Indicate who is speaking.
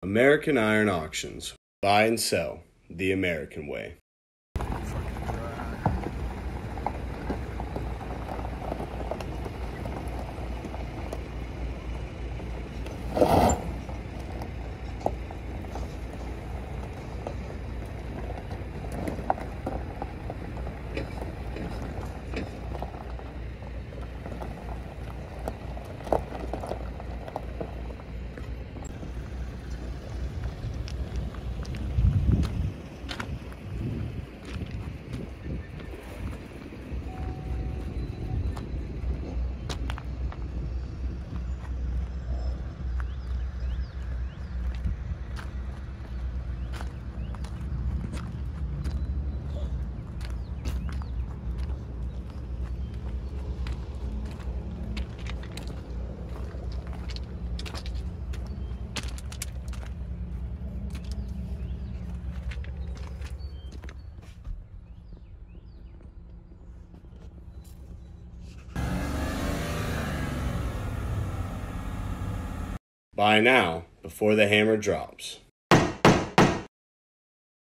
Speaker 1: American Iron Auctions. Buy and sell the American way. Buy now before the hammer drops.